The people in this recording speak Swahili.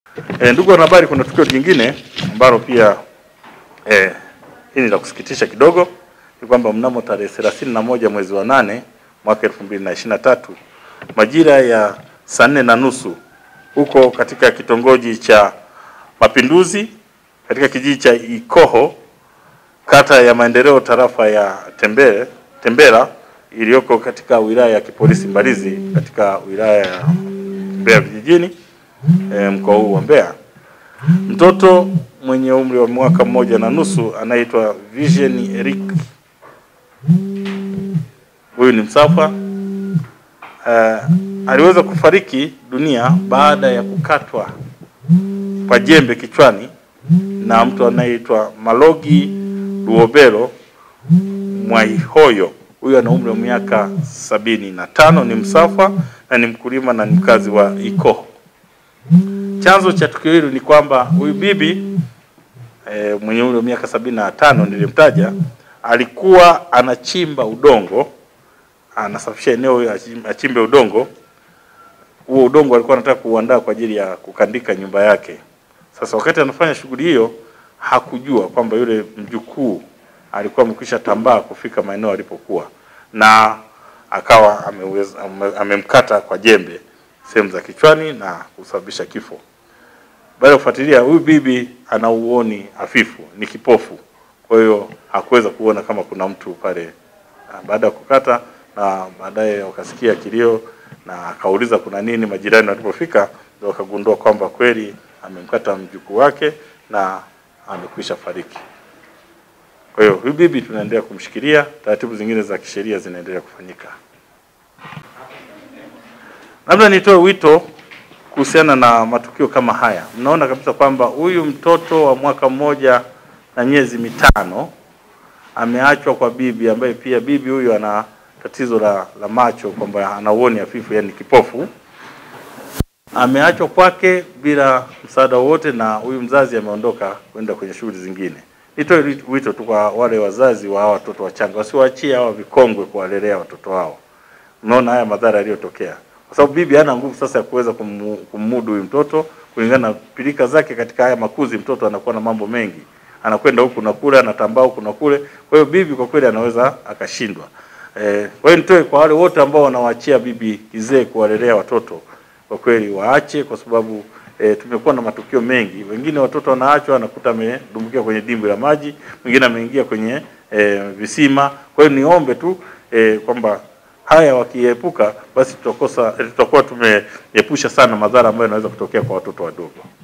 Ndugu wanahabari, kuna tukio jingine ambalo pia hili la kusikitisha kidogo. Ni kwamba mnamo tarehe 31 mwezi wa 8 mwaka 2023 majira ya saa 4:30 huko katika kitongoji cha Mapinduzi katika kijiji cha Ikoho, kata ya Maendeleo, tarafa ya Tembela iliyoko katika wilaya ya kipolisi Mbalizi katika wilaya ya Mbeya vijijini, mkoa huu wa Mbeya. Mtoto mwenye umri wa mwaka 1.5 anaitwa Vision Eric. Huyu ni msafa. Aliweza kufariki dunia baada ya kukatwa kwa jembe kichwani na mtu anayeitwa Malogi Luobelo Mwaihoyo. Huyu ana umri wa miaka 75, ni msafa na ni mkulima na ni mkazi wa Ikoho. Chanzo cha tukio hili ni kwamba huyu bibi mwenye umri wa miaka 75 nilimtaja, alikuwa anachimba udongo, anasafisha eneo achimbe udongo. Huo udongo alikuwa anataka kuandaa kwa ajili ya kukandika nyumba yake. Sasa wakati anafanya shughuli hiyo hakujua kwamba yule mjukuu alikuwa amekwisha tambaa kufika maeneo alipokuwa, na akawa amemkata kwa jembe sehemu za kichwani na kusababisha kifo. Baada ya kufuatilia, huyu bibi ana uoni hafifu, ni kipofu. Kwa hiyo hakuweza kuona kama kuna mtu pale. Baada ya kukata, na baadaye wakasikia kilio na akauliza kuna nini. Majirani walipofika ndio wakagundua kwamba kweli amemkata mjukuu wake na amekwisha fariki. Kwa hiyo huyu bibi tunaendelea kumshikilia, taratibu zingine za kisheria zinaendelea kufanyika. Labda nitoe wito kuhusiana na matukio kama haya. Mnaona kabisa kwamba huyu mtoto wa mwaka 1 na miezi 5 ameachwa kwa bibi ambaye pia bibi huyu ana tatizo la macho, kwamba ana uoni hafifu, yani kipofu. Ameachwa kwake bila msaada wote, na huyu mzazi ameondoka kwenda kwenye shughuli zingine. Nitoe wito tu kwa wale wazazi wa hawa watoto wachanga, wasiwaachie hawa vikongwe kuwalelea watoto wao. Unaona haya madhara yaliyotokea, kwa sababu bibi hana nguvu sasa ya kuweza kumudu huyu mtoto kulingana na pilika zake katika haya makuzi. Mtoto anakuwa na mambo mengi, anakwenda huku na kule, anatambaa huku na kule. Kwa hiyo bibi kwa kweli anaweza akashindwa. Kwa hiyo nitoe kwa wale wote ambao wanawaachia bibi kizee kuwalelea watoto, kwa kweli waache, kwa sababu tumekuwa na matukio mengi. Wengine watoto wanaachwa, anakuta amedumbukia kwenye dimbwi la maji, mwingine ameingia kwenye visima. Kwa hiyo niombe tu kwamba haya wakiepuka, basi tutakuwa tumeepusha sana madhara ambayo yanaweza kutokea kwa watoto wadogo.